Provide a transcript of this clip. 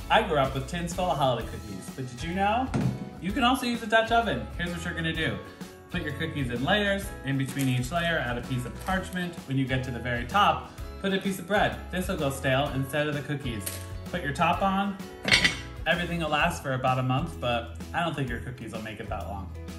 I grew up with tins full of holiday cookies, but did you know? You can also use a Dutch oven. Here's what you're gonna do. Put your cookies in layers. In between each layer, add a piece of parchment. When you get to the very top, put a piece of bread. This will go stale instead of the cookies. Put your top on. Everything will last for about a month, but I don't think your cookies will make it that long.